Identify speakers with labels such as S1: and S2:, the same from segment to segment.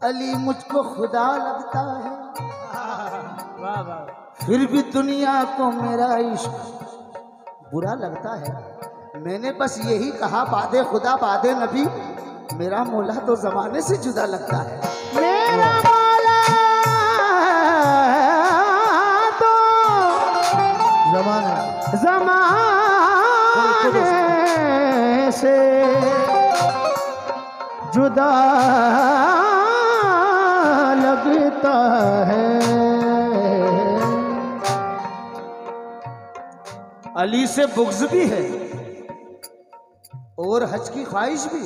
S1: अली मुझको खुदा लगता है,
S2: वाह वाह।
S1: फिर भी दुनिया को मेरा इश्क बुरा लगता है। मैंने बस यही कहा, बादे खुदा बादे नबी, मेरा मौला तो जमाने से जुदा लगता है। मेरा मौला तो जमाने से जुदा लगता है। अली से बुग़्ज़ भी है और हज की ख्वाहिश भी।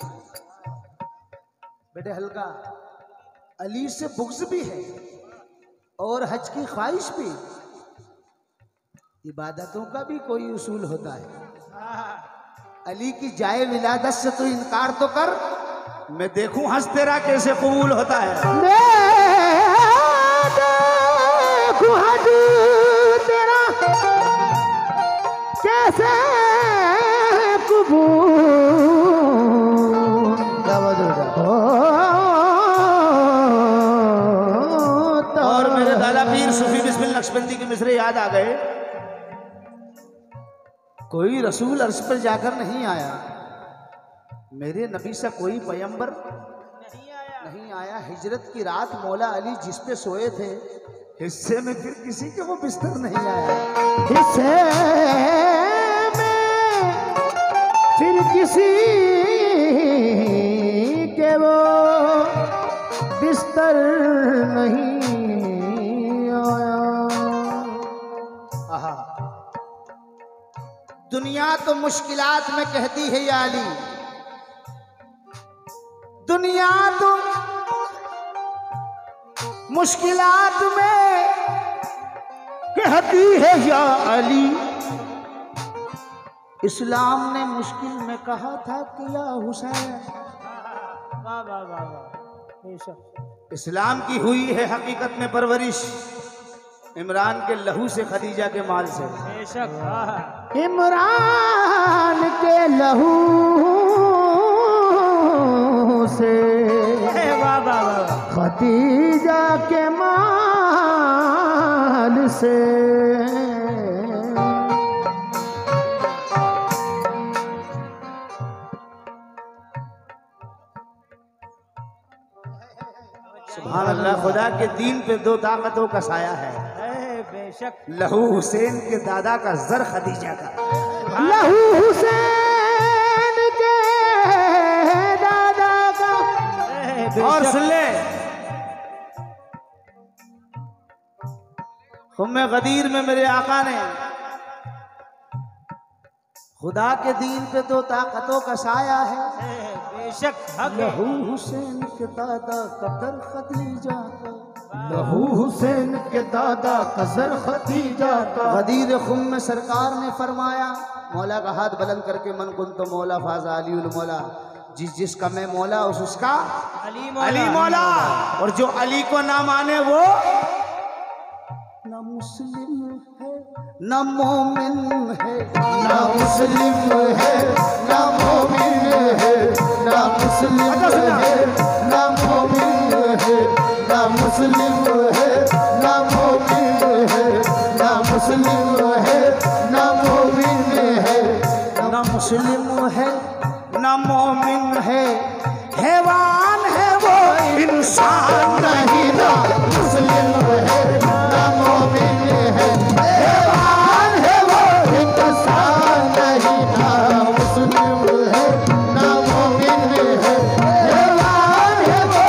S1: बेटे हल्का, अली से बुग़्ज़ भी है और हज की ख्वाहिश भी। इबादतों का भी कोई उसूल होता है। अली की जाए विलादत से तो इनकार तो कर, मैं देखूं हज तेरा कैसे कबूल होता है। मैं देखूं हज तेरा कैसे कबूल होता। और मेरे दादा पीर सूफी बिस्मिल नक्शबंदी के मिसरे याद आ गए। कोई रसूल अर्श पर जाकर नहीं आया, मेरे नबी से कोई पैगंबर नहीं आया। हिजरत की रात मौला अली जिस पे सोए थे, हिस्से में फिर किसी के वो बिस्तर नहीं आया। हिस्से में फिर किसी के वो बिस्तर नहीं आया। आहा, दुनिया तो मुश्किलात में कहती है या अली, दुनिया तो मुश्किलात में कहती है या अली। इस्लाम ने मुश्किल में कहा था कि या हुसैन।
S2: वाह वाह वाह वाह।
S1: इस्लाम की हुई है हकीकत में परवरिश इमरान के लहू से, खदीजा के माल से। इमरान के लहू से, खदीजा के माल से। सुभान अल्लाह। खुदा के दीन पे दो ताकतों का साया है,
S2: बेशक।
S1: लहू हुसैन के दादा का, जर खदीजा का। लहू हुसैन के दादा का। और सुन ले, खुम्मे गदीर में मेरे आका ने खुदा के दीन पे दो ताकतों का साया है,
S2: बेशक।
S1: लहू हुसैन के दादा का दर खदीजा का। लहू हुसैन के दादा का जर खदीजा का। गदीर खुम में सरकार ने फरमाया, मौला का हाथ बुलंद करके, मन कुन तो मौला फाजा अली उल मौला, जिसका मैं मौला उसका अली मौला। और जो अली को ना माने वो ना मुस्लिम है ना मोमिन है। ना मुस्लिम है ना मोमिन है, ना मुस्लिम है ना मोमिन है, ना मुस्लिम है ना मोमिन है, ना मुस्लिम है ना मोमिन है, ना मुस्लिम है ना मोमिन है। हैवान है वो इंसान नहीं, ना मुस्लिम है ना मोमिन है। हैवान है वो इंसान नहीं, ना मुस्लिम है ना मोमिन है। हैवान है वो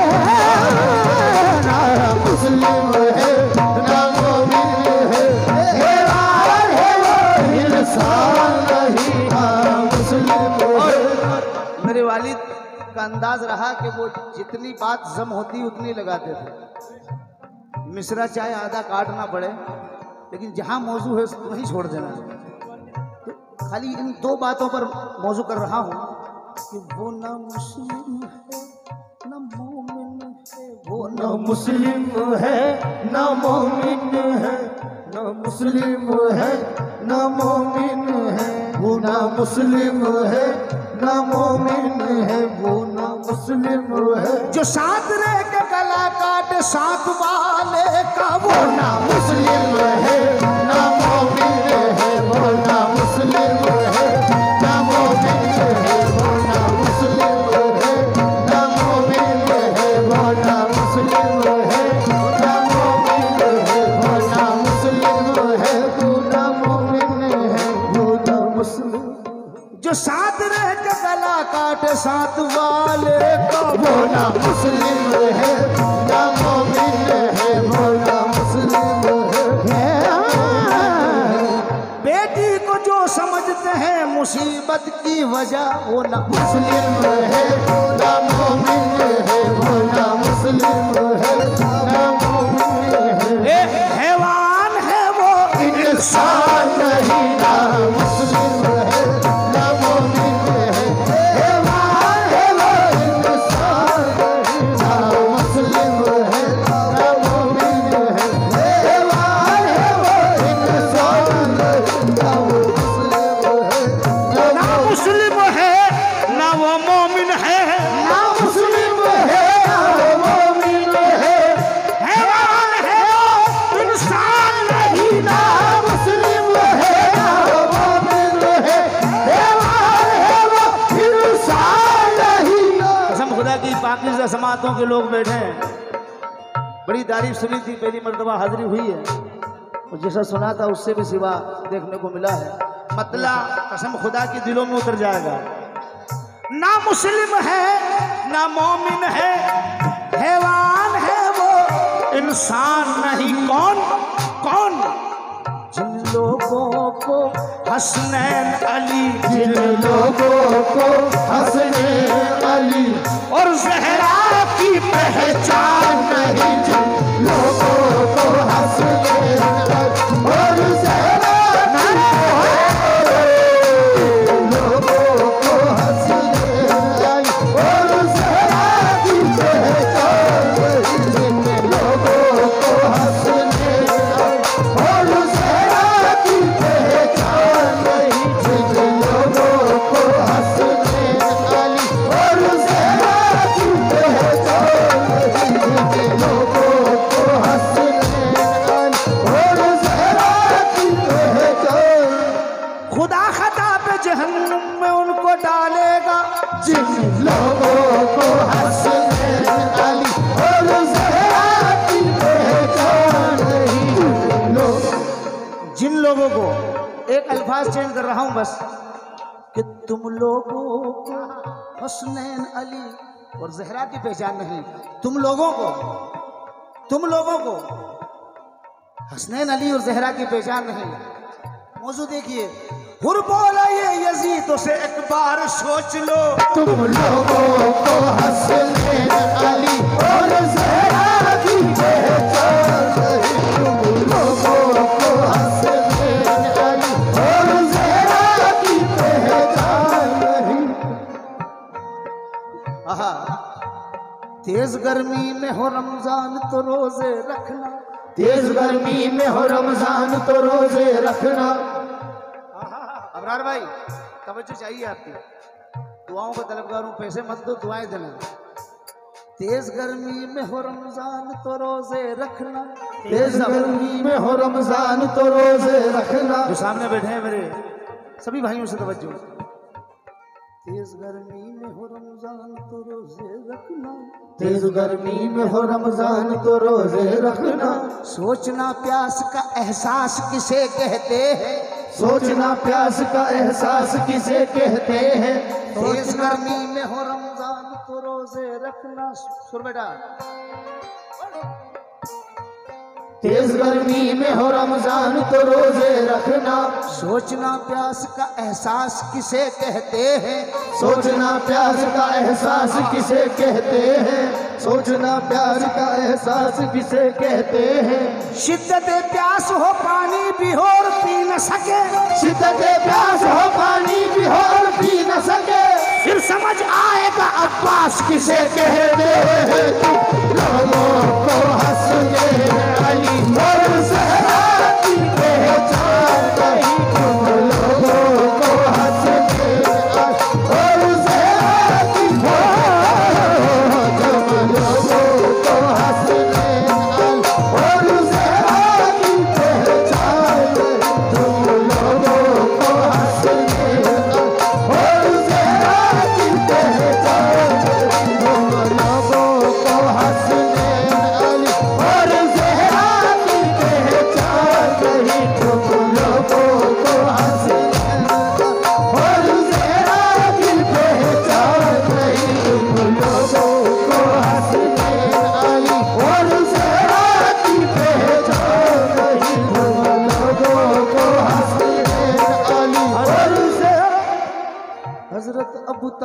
S1: ना मुस्लिम है ना मोमिन है। हैवान है वो इंसान नहीं, ना मुस्लिम है। मेरे वालिद का अंदाज रहा कि वो जितनी बात जम होती उतनी लगाते थे। मिसरा चाहे आधा काटना पड़े, लेकिन जहां मौजू है वहीं छोड़ देना। तो खाली इन दो बातों पर मौजू कर रहा हूं कि वो ना मुस्लिम है ना मोमिन है। वो ना मुस्लिम है ना मोमिन है, ना मुस्लिम है ना मोमिन है। वो ना मुस्लिम है ना मोमिन है, वो ना मुस्लिम है। जो साथ रह के गला काटे साथ वाले का वो ना मुस्लिम है ना मोमिन है, वो ना मुस्लिम है ना मोमिन है, वो ना मुस्लिम है ना मोमिन है, वो ना मुस्लिम है ना मोमिन है, वो ना मुस्लिम है, वो ना मोमिन है, वो ना मुस्लिम। जो साथ रह के गला काटे साथ वाले का वो ना मुस्लिम है ना मोमिन है, वो ना मुस्लिम है। बेटी को जो समझते हैं मुसीबत की वजह वो ना मुस्लिम है ना मोमिन है, वो ना मुस्लिम है ना मोमिन है। हैवान है वो इंसान नहीं ना मुस्लिम है ना मोमिन है। हैवान है वो इंसान नहीं ना मुस्लिम है ना मोमिन है। हैवान है वो इंसान नहीं ना मुस्लिम है ना वो मोमिन है, ना मुस्लिम है ना वो मोमिन है। हैवान है वो इंसान नहीं ना मुस्लिम है ना वो मोमिन है। हैवान है वो इंसान नहीं ना। कसम खुदा की पाकिज़ा समातों के लोग बैठे हैं, बड़ी तारीफ सुनी थी, पहली मर्तबा हाजिरी हुई है और जैसा सुना था उससे भी सिवा देखने को मिला है। मतलब कसम खुदा की दिलों में उतर जाएगा। ना मुस्लिम है ना मोमिन है, हैवान है वो इंसान नहीं। कौन कौन? जिन लोगों को हसनैन अली, जिन लोगों को हसनैन अली और ज़हरा की पहचान नहीं, जिन लोगों को हसनैन अली और ज़हरा चेंज कर रहा हूं बस कि तुम लोगों को हसनैन अली और ज़हरा की पहचान नहीं। तुम लोगों को हसनैन अली और ज़हरा की पहचान नहीं। मौजूद देखिए, हुर बोला ये यजीदों से एक बार सोच लो, तुम लोगों को हसनैन अली और ज़हरा की पहचान नहीं। तुम लोगों को हसनैन अली और ज़हरा की पहचान नहीं। तेज गर्मी में हो रमजान तो रोजे रखना, तेज गर्मी में हो रमजान तो रोजे रखना। अबरार भाई तवज्जो चाहिए आपकी, दुआओं का तलबगार हूं, पैसे मत दो, दुआएं देना। तेज गर्मी में हो रमजान तो रोजे रखना, तेज गर्मी में हो रमजान तो रोजे रखना। जो सामने बैठे हैं मेरे सभी भाइयों से तवज्जो, तेज गर्मी में हो रमजान तो रोजे रखना, तेज गर्मी में हो रमजान तो रोजे रखना। सोचना प्यास का एहसास किसे कहते हैं, सोचना प्यास का एहसास किसे कहते हैं। तेज गर्मी में हो रमजान तो रोजे रखना। सुर बेटा, तेज गर्मी में हो रमजान तो रोजे रखना। सोचना प्यास का एहसास किसे कहते हैं, सोचना प्यास का एहसास किसे कहते हैं, सोचना प्यास का एहसास किसे कहते हैं। शिद्दत प्यास हो पानी भी हो और पी न सके, शिद्दत प्यास हो पानी भी हो और पी न सके, फिर समझ आएगा अब्बास किसे कहते हैं। लोगों को हसनैन अली और ज़हरा की पहचान नहीं। तुम लोगों को हसनैन अली और ज़हरा की पहचान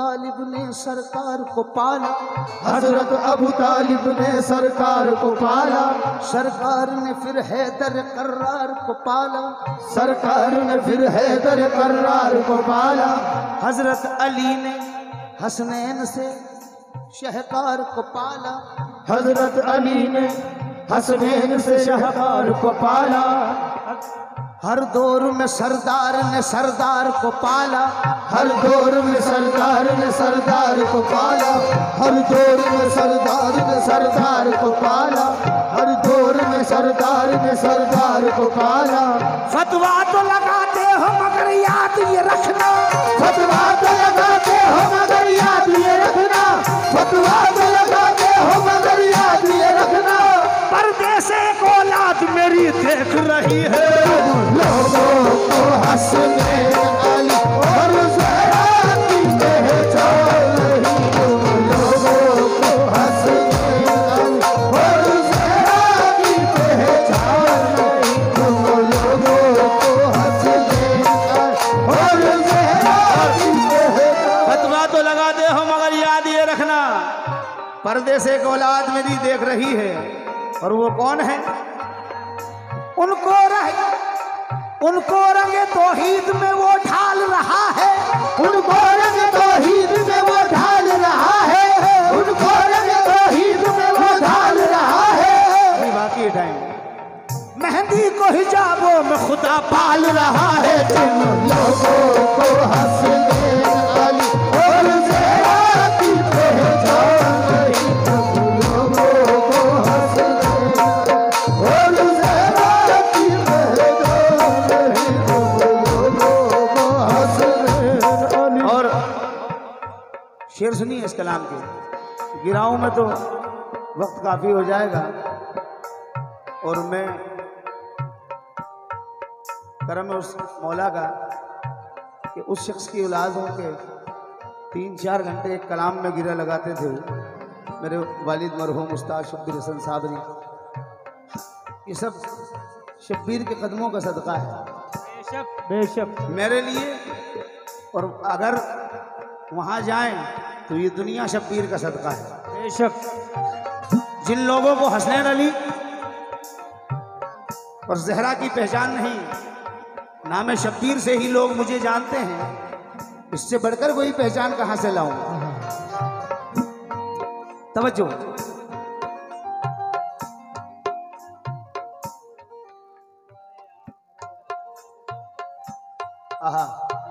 S1: तालिब ने सरकार को पाला,
S3: हजरत अबू तालिब ने सरकार को पाला,
S1: सरकार ने फिर हैदर कर्रार को पाला,
S3: सरकार ने फिर हैदर कर्रार को पाला,
S1: हजरत अली ने हसनैन से शहकार को पाला,
S3: हजरत अली ने हसनैन से शहकार को पाला,
S1: हर दौर में सरदार ने सरदार को पाला,
S3: हर दौर में सरदार ने सरदार को पाला, हर दौर में सरदार ने सरदार को पाला, हर दौर में सरदार ने सरदार को पाला।
S1: फतवा तो लगाते हो मगर याद ये रखना,
S3: फतवा तो लगाते हो मगर याद ये रखना, फतवा तो लगाते हो मगर याद ये रखना,
S1: परदेस एक औलाद मेरी देख रही है,
S3: लोगों को हंसने वाली और ज़रा की पहचान नहीं, लोगों को हंसने वाली और ज़रा की पहचान नहीं, लोगों को हंसने वाली और ज़रा की पहचान।
S1: फतवा तो लगाते हो मगर याद ये रखना, परदेस एक औलाद मेरी देख रही है, और वो कौन है? उनको रंगे तौहीद में वो ढाल रहा है,
S3: उनको रंग तौहीद में वो ढाल रहा है, उनको रंग तौहीद में वो ढाल रहा है।
S1: बाकी टाइम मेहंदी को हिजाबों में खुदा
S3: पाल रहा है, जिन लोगों को हंसने वाली और ज़रा की पहचान नहीं, लोगों को हंसने और ज़रा की पहचान नहीं, लोगों को हंसने वाली।
S1: और शेर सुनिए इस कलाम के, गिराऊं में तो वक्त काफी हो जाएगा, और मैं करम उस मौला का कि उस शख्स की औलाद हो के 3-4 घंटे एक कलाम में गिरा लगाते थे मेरे वालिद मरहूम उस्ताद शब्बीर हसन साहब ने। ये सब शब्बीर के कदमों का सदका है
S2: बेशक बेशक
S1: मेरे लिए, और अगर वहाँ जाएं तो ये दुनिया शब्बीर का सदका है।
S2: बेशक
S1: जिन लोगों को हसनैन अली और जहरा की पहचान नहीं, नाम शब्बीर से ही लोग मुझे जानते हैं, इससे बढ़कर कोई पहचान कहां से लाऊं? तवज्जो, आहा,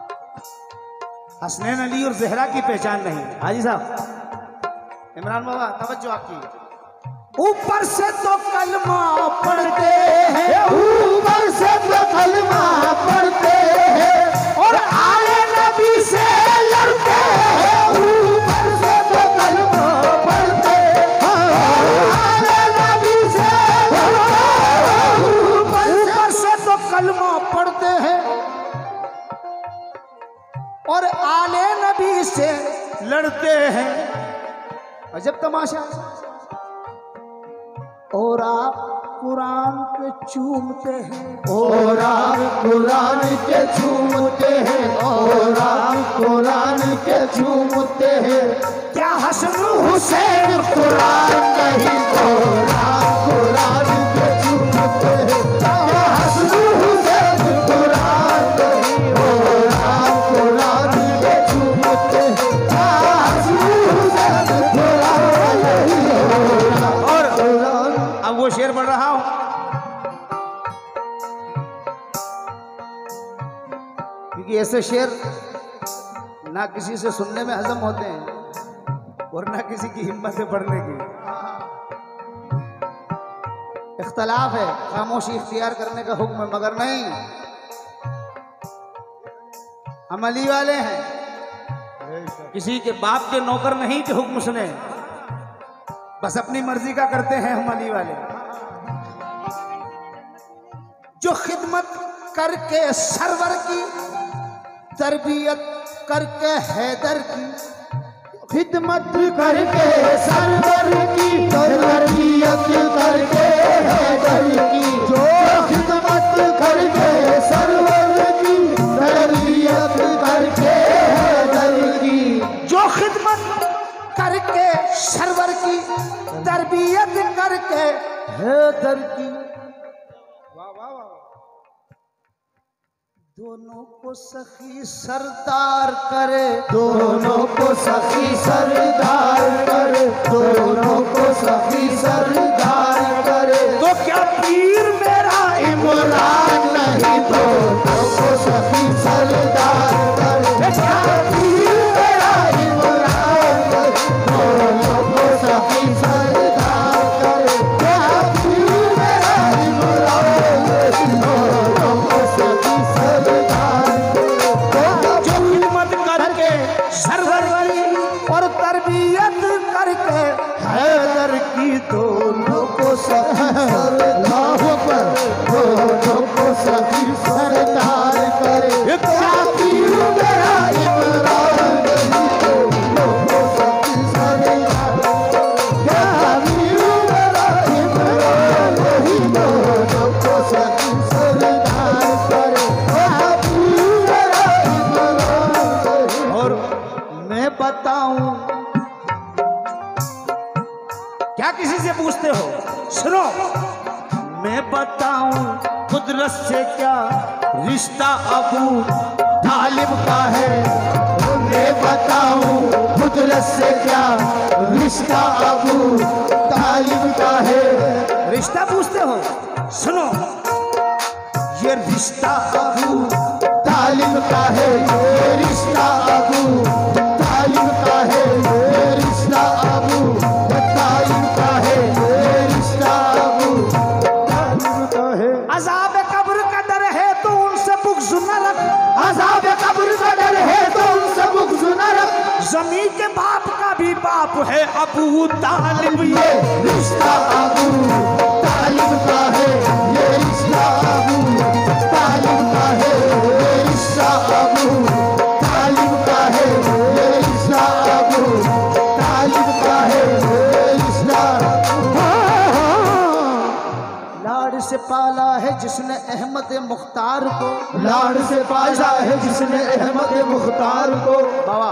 S1: हसनैन अली और जहरा की पहचान नहीं। हाजी साहब, इमरान बाबा तवज्जो आपकी। ऊपर से तो कलमा पढ़ते हैं,
S3: ऊपर से तो कलमा पढ़ते हैं,
S1: और आले नबी से लड़ते हैं,
S3: ऊपर से तो कलमा पढ़ते हैं,
S1: आले नबी से ऊपर से तो कलमा पढ़ते हैं, और आले नबी से लड़ते हैं। अजब तमाशा। और आप कुरान के चूमते हैं,
S3: और आप कुरान के चूमते हैं, और आप कुरान के चूमते हैं।
S1: क्या हसन हुसैन
S3: कुरान नहीं, और आप कुरान के चूमते हैं। क्या हसन हुसैन कुरान नहीं, और आप कुरान के चूमते हैं। क्या हसन हुसैन कुरान नहीं, और कुरान।
S1: अब वो शेर पढ़ रहा हूं, क्योंकि ऐसे शेर ना किसी से सुनने में हजम होते हैं और ना किसी की हिम्मत है पढ़ने की। इख्तलाफ है, खामोशी इख्तियार करने का हुक्म है, मगर नहीं, हम अली वाले हैं, किसी के बाप के नौकर नहीं कि हुक्म सुने, बस अपनी मर्जी का करते हैं हम अली वाले। जो खिदमत करके सरवर की, तरबियत करके हैदर की,
S3: खिदमत करके सरवर की, तरबियत करके हैदर की। जो खिदमत करके सरवर की, तरबियत करके हैदर की।
S1: जो तरबियत करके हैदर की दोनों को सखी सरदार करे,
S3: दोनों को सखी सरदार करे, दोनों को सखी सरदार करे।
S1: तो क्या पीर मेरा
S3: इमरान नहीं, दोनों को सखी सरदार करे। क्या पीर मेरा इमरान नहीं, दोनों को सखी सरदार करे। क्या पीर मेरा इमरान नहीं, दोनों को सखी
S1: और तरबियत करके हैदर की दोनों को सखी
S3: सरदार पर, दोनों को सखी सरदार करे। क्या पीर मेरा इमरान नहीं, दोनों को सखी सरदार। क्या पीर मेरा इमरान नहीं, दोनों को सखी सरदार करे। क्या पीर मेरा इमरान नहीं।
S1: और मैं बताऊं, क्या किसी से पूछते हो? सुनो, मैं बताऊं कुदरत से क्या रिश्ता अबू तालिब का है।
S3: मैं बताऊं कुदरत से क्या रिश्ता अबू तालिब का है।
S1: रिश्ता पूछते हो? सुनो, ये रिश्ता
S3: अबू तालिब का है, ये रिश्ता अबू तालिब का है, ये रिश्ता अबू तालिब का है, ये रिश्ता अबू तालिब का है।
S1: अज़ाब कब्र का डर है तो उनसे बुग़्ज़ न रख,
S3: अज़ाब कब्र का डर है तो उनसे बुग़्ज़ न रख।
S1: ज़मीन के बाप का भी बाप है अबू तालिब।
S3: ये रिश्ता अबू तालिब का है, ये रिश्ता अबू तालिब का है, ये रिश्ता अबू तालिब का है, ये रिश्ता अबू तालिब का है, ये रिश्ता।
S1: लाड़ से पाला है जिसने अहमद मुख्तार को,
S3: लाड़ से पाला है जिसने अहमद मुख्तार को।
S1: बाबा,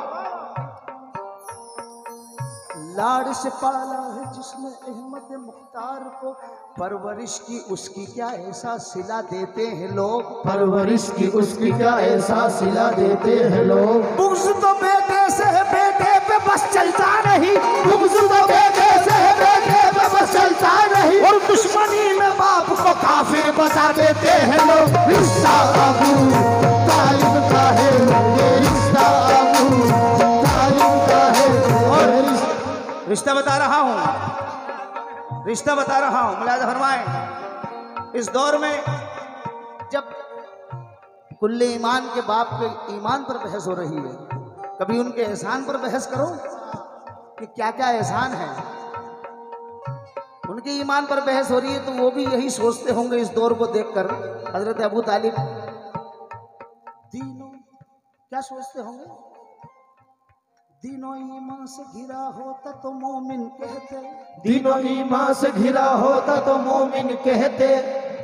S1: लाड़ से पाला है जिसने अहमद मुख्तार को, परवरिश की उसकी क्या ऐसा सिला देते हैं लोग।
S3: परवरिश की उसकी क्या ऐसा सिला देते हैं लोग।
S1: बुग़्ज़ तो बेटे से है, बेटे पे बस चलता नहीं।
S3: बुग़्ज़ तो बेटे से है, बेटे पे बस चलता नहीं।
S1: और दुश्मनी में बाप को
S3: काफिर बता देते हैं लोग। रिश्ता अबू तालिब का है, ये रिश्ता अबू तालिब का है। और
S1: रिश्ता बता रहा हूं, रिश्ता बता रहा हूं। मुलाज़ा फरमाएं, इस दौर में जब कुल्ले ईमान के बाप के ईमान पर बहस हो रही है, कभी उनके एहसान पर बहस करो कि क्या क्या एहसान है। उनके ईमान पर बहस हो रही है तो वो भी यही सोचते होंगे इस दौर को देखकर, हजरत अबू तालिब दीनों क्या सोचते होंगे? दीनों ईमान से घिरा होता तो मोमिन कहते,
S3: दीनों ईमान से घिरा होता तो मोमिन कहते।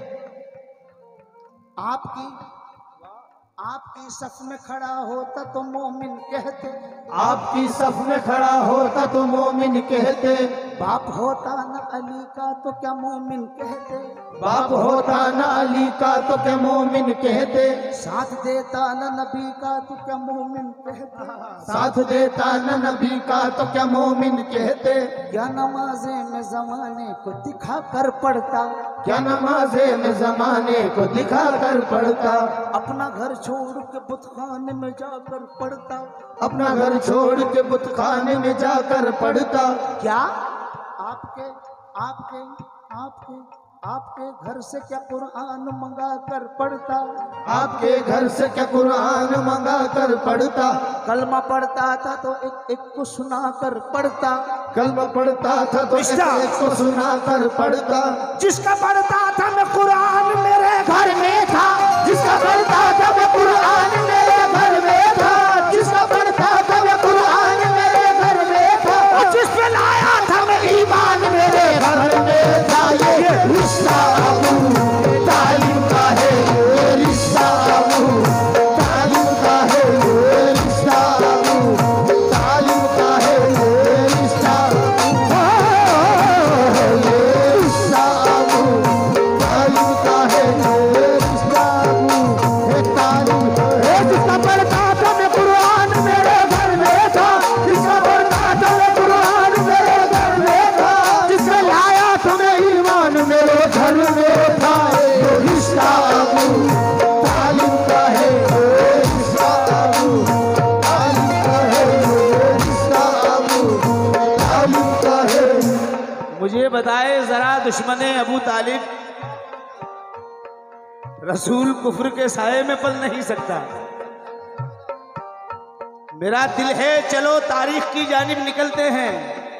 S3: आपकी सफ में खड़ा होता तो मोमिन कहते, आपकी सफ में खड़ा होता तो मोमिन कहते।
S1: बाप होता न अली का तो क्या मोमिन कहते,
S3: बाप होता न अली का तो क्या मोमिन कहते।
S1: साथ देता न नबी का तो क्या मोमिन कहते,
S3: साथ देता न नबी का तो क्या मोमिन कहते।
S1: क्या नमाजे में जमाने को दिखा कर पढ़ता,
S3: क्या नमाजे में जमाने को दिखा कर पढ़ता।
S1: अपना घर छोड़ के बुतखाने में जाकर पढ़ता,
S3: अपना घर छोड़ के बुतखाने में जाकर पढ़ता।
S1: क्या आपके आपके आपके आपके घर से क्या कुरान मंगा कर पढ़ता,
S3: आपके घर से क्या कुरान मंगा कर पढ़ता।
S1: कलमा पढ़ता था तो एक एक को सुना कर पढ़ता,
S3: कलमा पढ़ता था तो एक एक को सुना कर पढ़ता।
S1: जिसका पढ़ता था मैं कुरान मेरे घर में था,
S3: जिसका पढ़ता था मैं कुरान मेरे घर में था, जिसका पढ़ता था मैं कुरान मेरे घर में था,
S1: और जिस पे लाया था मैं ईमान मेरे
S3: घर में था। ये रिश्ता अबू तालिब का है, ये रिश्ता अबू तालिब का है, ये रिश्ता अबू तालिब का है, ये रिश्ता।
S4: मुझे बताए जरा दुश्मन अबू तालिब, रसूल कुफ्र के साये में पल नहीं सकता। मेरा दिल है चलो तारीख की जानिब निकलते हैं।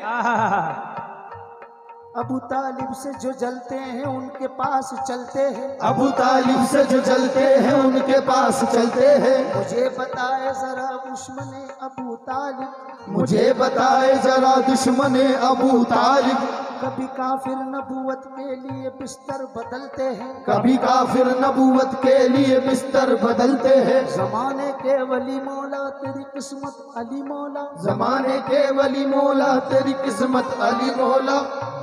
S1: अबू तालिब से जो जलते हैं उनके पास चलते हैं।
S3: अबू तालिब से जो जलते हैं उनके पास चलते हैं।
S1: मुझे बताए जरा दुश्मने अबू तालिब,
S3: मुझे बताए जरा दुश्मने अबू तालिब,
S1: कभी काफिर नबूवत के लिए बिस्तर बदलते हैं।
S3: कभी काफिर नबूवत के लिए बिस्तर बदलते हैं।
S1: जमाने के वली मौला तेरी किस्मत अली मौला,
S3: जमाने के वली मौला तेरी किस्मत अली मौला,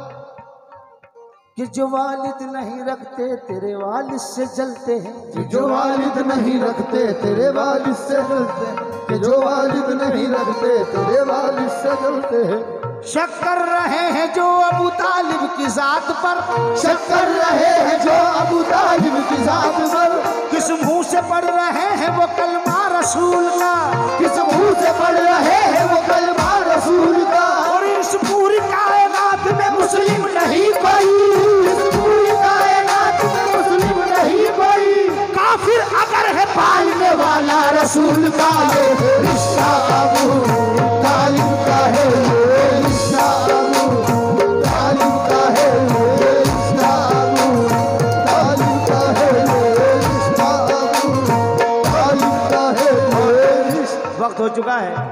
S1: कि जो वालिद नहीं रखते तेरे वालिद से जलते हैं।
S3: कि जो वालिद नहीं रखते तेरे वालिद से जलते हैं। कि जो वालिद नहीं रखते तेरे वालिद से जलते हैं।
S1: शक कर रहे हैं जो अबू तालिब की जात पर,
S3: शक कर रहे हैं जो अबू तालिब की जात पर,
S1: किस मुंह से पढ़ रहे हैं वो कलमा रसूल का,
S3: किस मुंह से पढ़ रहे हैं वो कलमा रसूल का।
S1: और इस पूरी कायनात में मुस्लिम नहीं कोई,
S3: इस पूरी कायनात में मुस्लिम नहीं कोई,
S1: काफिर अगर है
S3: पालने वाला रसूल का ये रिश्ता अबू तालिब का है। ये रिश्ता अबू तालिब का है। ये रिश्ता अबू तालिब का है। ये रिश्ता अबू तालिब का है। ये रिश्ता।
S4: वक्त हो चुका है।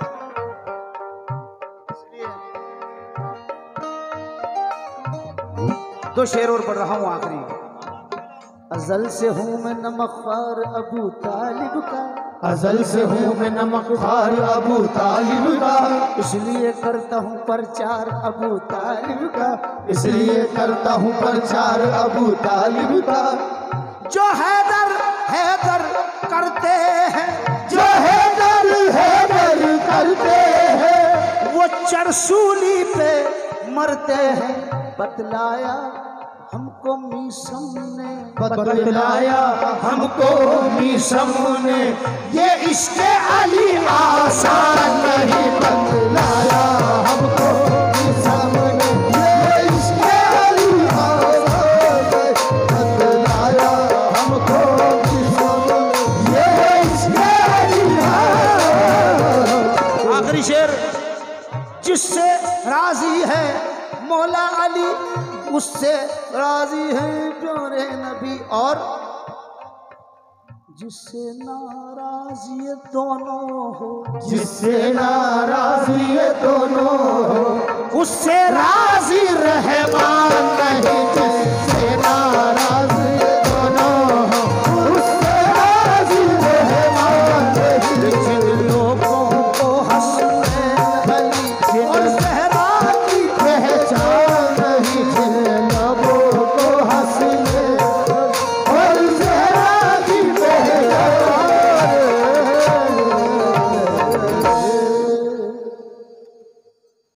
S4: दो शेर और पढ़ रहा हूं आखिरी।
S1: अजल से हूँ मैं नमकखार अबू तालिब का,
S3: अजल से हूँ मैं नमकखार अबू तालिब का,
S1: इसलिए करता हूँ प्रचार अबू तालिब का,
S3: इसलिए करता हूँ प्रचार अबू तालिब का।
S1: जो हैदर हैदर करते हैं,
S3: जो हैदर हैदर करते हैं,
S1: वो चरसूली पे मरते हैं। बतलाया हमको मीसम ने,
S3: बतलाया हमको मीसम ने, ये इश्क़ अली आसान नहीं। बतलाया हमको मीसम ने, ये इश्क़ अली आसान नहीं। बतलाया हमको मीसम ने, ये इश्क़ अली आसान।
S4: आखिरी शेर।
S1: जिससे राजी है मौला अली उससे राजी है प्यारे नबी, और जिससे नाराजी ये दोनों हो,
S3: जिससे नाराजी ये दोनों हो,
S1: उससे राजी रहमान